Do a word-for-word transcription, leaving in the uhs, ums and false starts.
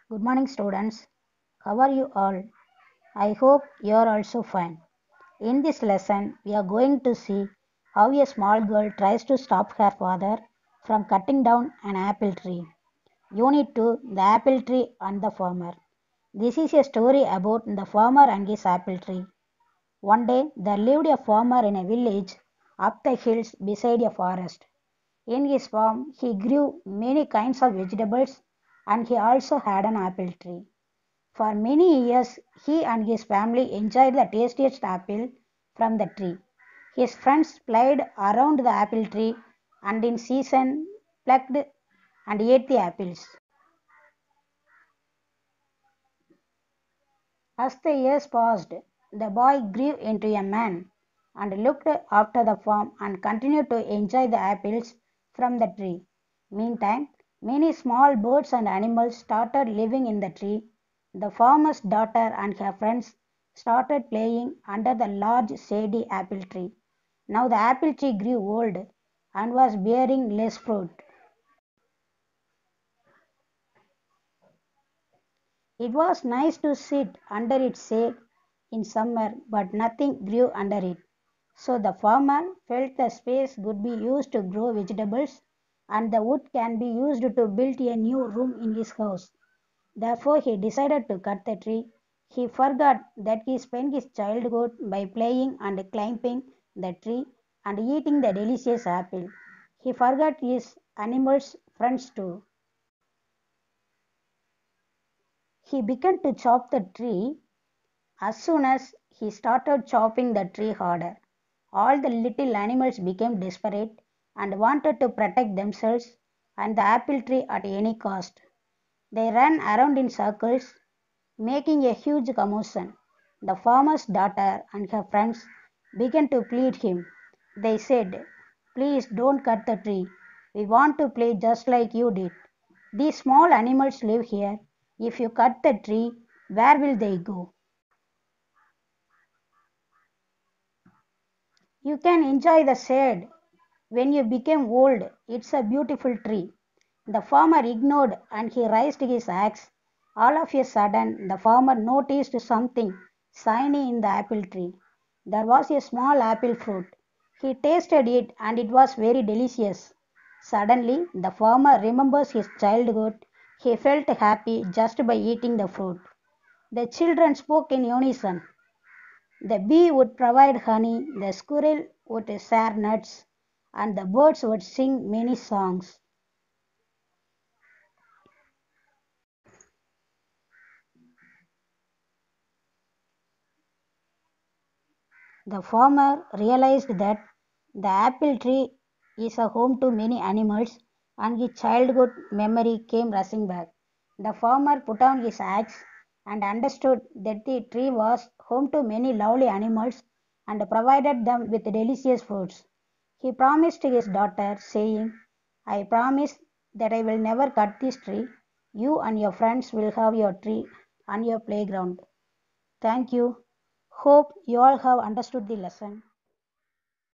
Good morning, students. How are you all? I hope you are also fine. In this lesson, we are going to see how a small girl tries to stop her father from cutting down an apple tree. Unit two, The Apple Tree and the Farmer. This is a story about the farmer and his apple tree. One day, there lived a farmer in a village up the hills beside a forest. In his farm, he grew many kinds of vegetables and he also had an apple tree. For many years, he and his family enjoyed the tastiest apple from the tree. His friends played around the apple tree and in season plucked and ate the apples. As the years passed, the boy grew into a man and looked after the farm and continued to enjoy the apples from the tree. Meantime, many small birds and animals started living in the tree. The farmer's daughter and her friends started playing under the large shady apple tree. Now the apple tree grew old and was bearing less fruit. It was nice to sit under its shade in summer, but nothing grew under it. So the farmer felt the space could be used to grow vegetables and the wood can be used to build a new room in his house. Therefore, he decided to cut the tree. He forgot that he spent his childhood by playing and climbing the tree and eating the delicious apple. He forgot his animals' friends too. He began to chop the tree. As soon as he started chopping the tree harder, all the little animals became desperate and wanted to protect themselves and the apple tree at any cost. They ran around in circles, making a huge commotion. The farmer's daughter and her friends began to plead him. They said, "Please don't cut the tree. We want to play just like you did. These small animals live here. If you cut the tree, where will they go? You can enjoy the shade when you become old. It's a beautiful tree." The farmer ignored and he raised his axe. All of a sudden, the farmer noticed something shiny in the apple tree. There was a small apple fruit. He tasted it and it was very delicious. Suddenly, the farmer remembers his childhood. He felt happy just by eating the fruit. The children spoke in unison. The bee would provide honey, the squirrel would share nuts, and the birds would sing many songs. The farmer realized that the apple tree is a home to many animals, and his childhood memory came rushing back. The farmer put down his axe and understood that the tree was home to many lovely animals and provided them with delicious fruits. He promised his daughter, saying, "I promise that I will never cut this tree. You and your friends will have your tree on your playground." Thank you. Hope you all have understood the lesson.